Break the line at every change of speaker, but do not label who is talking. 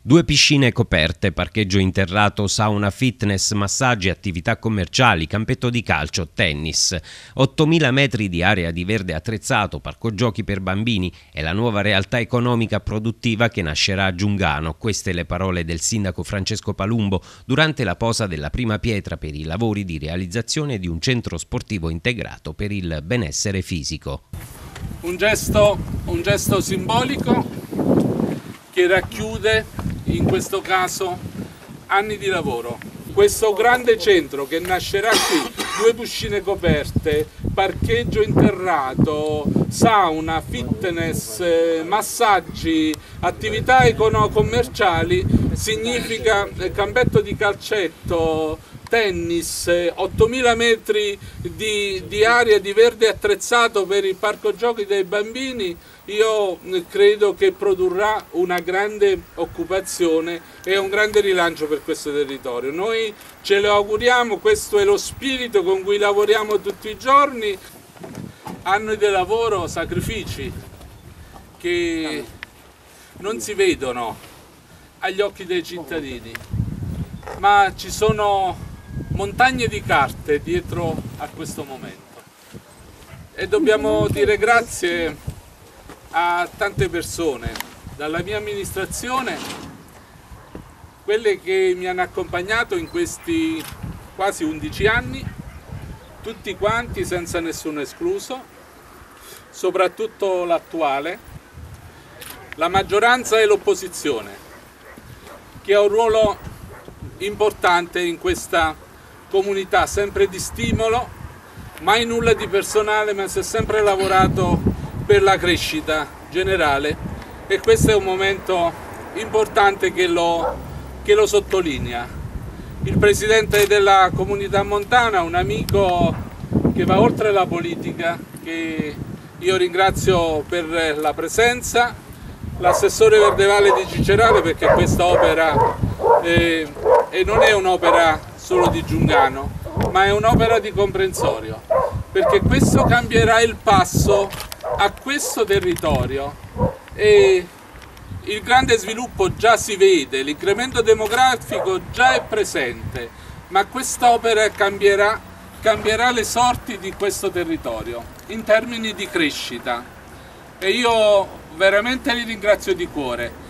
2 piscine coperte, parcheggio interrato, sauna, fitness, massaggi, attività commerciali, campetto di calcio, tennis. 8.000 metri di area di verde attrezzato, parco giochi per bambini e la nuova realtà economica produttiva che nascerà a Giungano. Queste le parole del sindaco Francesco Palumbo durante la posa della prima pietra per i lavori di realizzazione di un centro sportivo integrato per il benessere fisico.
Un gesto simbolico che racchiude in questo caso anni di lavoro. Questo grande centro che nascerà qui, 2 piscine coperte, parcheggio interrato, sauna, fitness, massaggi, attività commerciali, significa campetto di calcetto, tennis, 8.000 metri di area di verde attrezzato per il parco giochi dei bambini. Io credo che produrrà una grande occupazione e un grande rilancio per questo territorio. Noi ce lo auguriamo, questo è lo spirito con cui lavoriamo tutti i giorni. Anni di lavoro, sacrifici che non si vedono agli occhi dei cittadini, ma ci sono montagne di carte dietro a questo momento e dobbiamo dire grazie a tante persone, dalla mia amministrazione, quelle che mi hanno accompagnato in questi quasi 11 anni, tutti quanti senza nessuno escluso, soprattutto l'attuale, la maggioranza e l'opposizione, che ha un ruolo importante in questa comunità, sempre di stimolo, mai nulla di personale, ma si è sempre lavorato per la crescita generale e questo è un momento importante che lo sottolinea. Il presidente della comunità montana, un amico che va oltre la politica, che io ringrazio per la presenza, l'assessore Verdevalle di Cicerale, perché questa opera non è un'opera solo di Giungano, ma è un'opera di comprensorio, perché questo cambierà il passo a questo territorio e il grande sviluppo già si vede, l'incremento demografico già è presente, ma quest'opera cambierà le sorti di questo territorio in termini di crescita e io veramente li ringrazio di cuore.